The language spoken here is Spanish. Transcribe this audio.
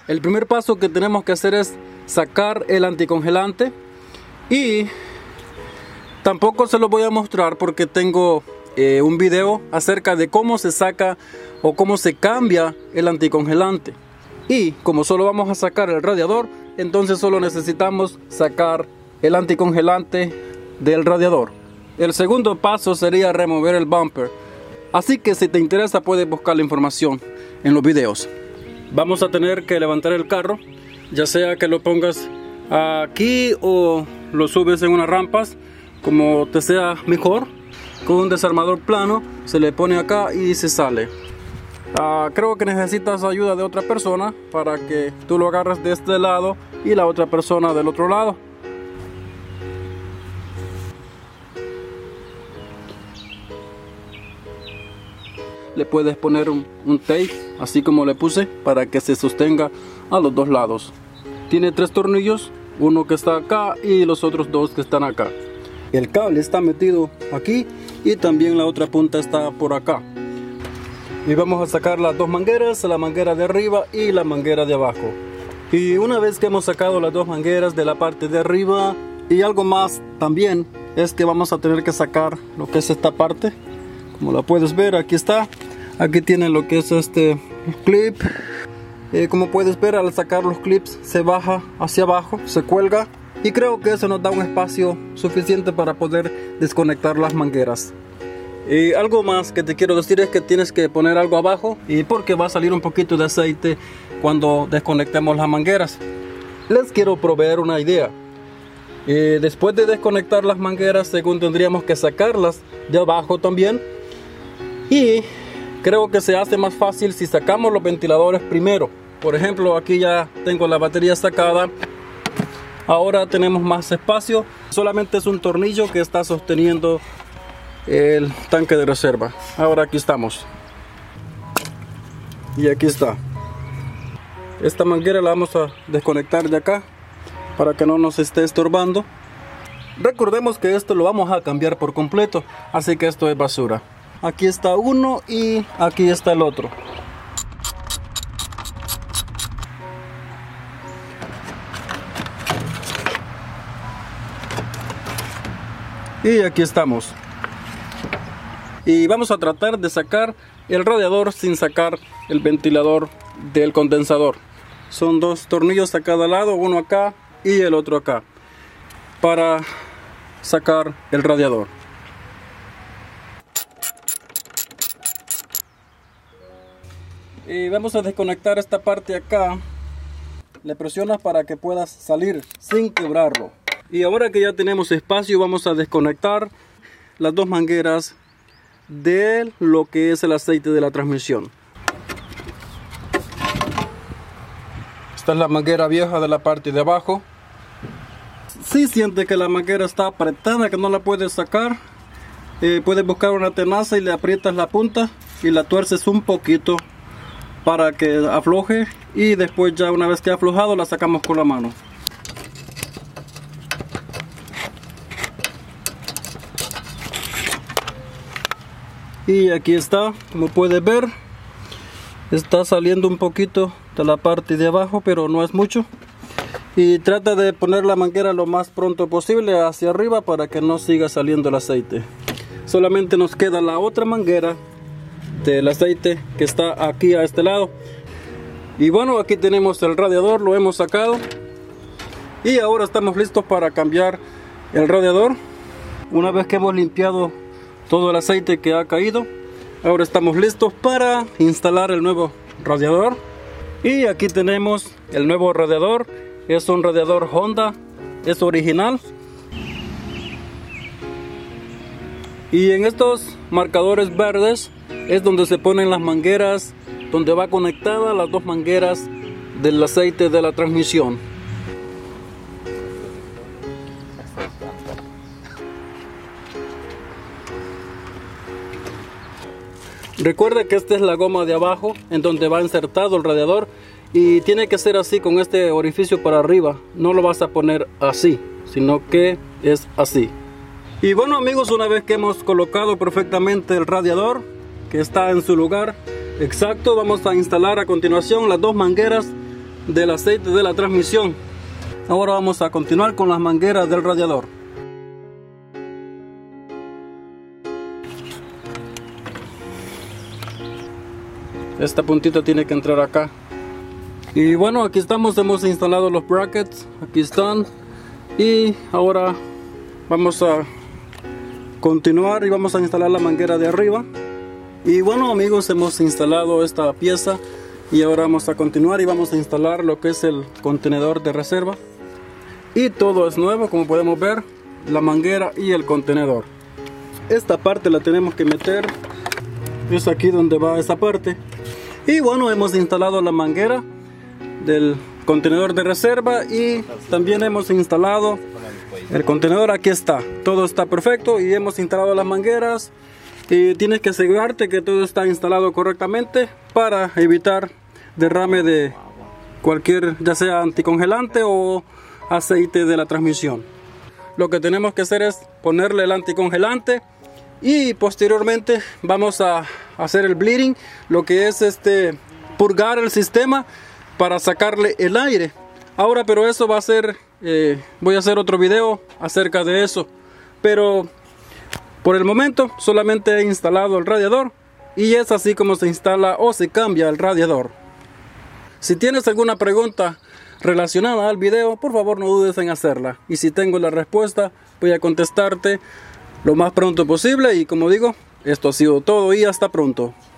El primer paso que tenemos que hacer es sacar el anticongelante, y tampoco se lo voy a mostrar porque tengo un video acerca de cómo se saca o cómo se cambia el anticongelante. Y como solo vamos a sacar el radiador, entonces solo necesitamos sacar el anticongelante del radiador. El segundo paso sería remover el bumper. Así que si te interesa puedes buscar la información en los videos. Vamos a tener que levantar el carro, ya sea que lo pongas aquí o lo subes en unas rampas, como te sea mejor. Con un desarmador plano se le pone acá y se sale. Creo que necesitas ayuda de otra persona para que tú lo agarres de este lado y la otra persona del otro lado. Le puedes poner un tape, así como le puse, para que se sostenga a los dos lados. Tiene 3 tornillos, uno que está acá y los otros 2 que están acá. El cable está metido aquí y también la otra punta está por acá. Y vamos a sacar las 2 mangueras, la manguera de arriba y la manguera de abajo. Y una vez que hemos sacado las 2 mangueras de la parte de arriba, y algo más también es que vamos a tener que sacar lo que es esta parte. Como la puedes ver, aquí está. Aquí tiene lo que es este clip. Como puedes ver, al sacar los clips se baja hacia abajo, se cuelga. Y creo que eso nos da un espacio suficiente para poder desconectar las mangueras. Y algo más que te quiero decir es que tienes que poner algo abajo, y porque va a salir un poquito de aceite cuando desconectemos las mangueras. Les quiero proveer una idea. Después de desconectar las mangueras, según tendríamos que sacarlas de abajo también. Y creo que se hace más fácil si sacamos los ventiladores primero. Por ejemplo, aquí ya tengo la batería sacada. Ahora tenemos más espacio. Solamente es un tornillo que está sosteniendo el tanque de reserva. Ahora aquí estamos. Y aquí está. Esta manguera la vamos a desconectar de acá para que no nos esté estorbando. Recordemos que esto lo vamos a cambiar por completo, así que esto es basura. Aquí está uno y aquí está el otro. Y aquí estamos. Y vamos a tratar de sacar el radiador sin sacar el ventilador del condensador. Son 2 tornillos a cada lado, uno acá y el otro acá, para sacar el radiador. Y vamos a desconectar esta parte acá. Le presionas para que puedas salir sin quebrarlo. Y ahora que ya tenemos espacio, vamos a desconectar las 2 mangueras de lo que es el aceite de la transmisión. Esta es la manguera vieja de la parte de abajo. Si sientes que la manguera está apretada, que no la puedes sacar, puedes buscar una tenaza y le aprietas la punta y la tuerces un poquito para que afloje, y después ya una vez que ha aflojado la sacamos con la mano. Y aquí está, como puedes ver, está saliendo un poquito de la parte de abajo, pero no es mucho. Y trata de poner la manguera lo más pronto posible hacia arriba para que no siga saliendo el aceite. Solamente nos queda la otra manguera del aceite que está aquí a este lado. Y bueno, aquí tenemos el radiador, lo hemos sacado. Y ahora estamos listos para cambiar el radiador. Una vez que hemos limpiado todo el aceite que ha caído, ahora estamos listos para instalar el nuevo radiador. Y aquí tenemos el nuevo radiador. Es un radiador Honda, es original. Y en estos marcadores verdes es donde se ponen las mangueras, donde va conectada las 2 mangueras del aceite de la transmisión. Recuerda que esta es la goma de abajo en donde va insertado el radiador, y tiene que ser así, con este orificio para arriba. No lo vas a poner así, sino que es así. Y bueno amigos, una vez que hemos colocado perfectamente el radiador, que está en su lugar exacto, vamos a instalar a continuación las 2 mangueras del aceite de la transmisión. Ahora vamos a continuar con las mangueras del radiador. Esta puntita tiene que entrar acá. Y bueno, aquí estamos, hemos instalado los brackets, aquí están. Y ahora vamos a continuar y vamos a instalar la manguera de arriba. Y bueno amigos, hemos instalado esta pieza y ahora vamos a continuar y vamos a instalar lo que es el contenedor de reserva. Y todo es nuevo, como podemos ver, la manguera y el contenedor. Esta parte la tenemos que meter, es aquí donde va esa parte. Y bueno, hemos instalado la manguera del contenedor de reserva y también hemos instalado el contenedor. Aquí está, todo está perfecto y hemos instalado las mangueras. Y tienes que asegurarte que todo está instalado correctamente para evitar derrame de cualquier, ya sea anticongelante o aceite de la transmisión. Lo que tenemos que hacer es ponerle el anticongelante y posteriormente vamos a hacer el bleeding, lo que es purgar el sistema para sacarle el aire. Ahora, pero eso va a ser, voy a hacer otro video acerca de eso, pero por el momento solamente he instalado el radiador y es así como se instala o se cambia el radiador. Si tienes alguna pregunta relacionada al video, por favor no dudes en hacerla, y si tengo la respuesta voy a contestarte lo más pronto posible. Y como digo, esto ha sido todo y hasta pronto.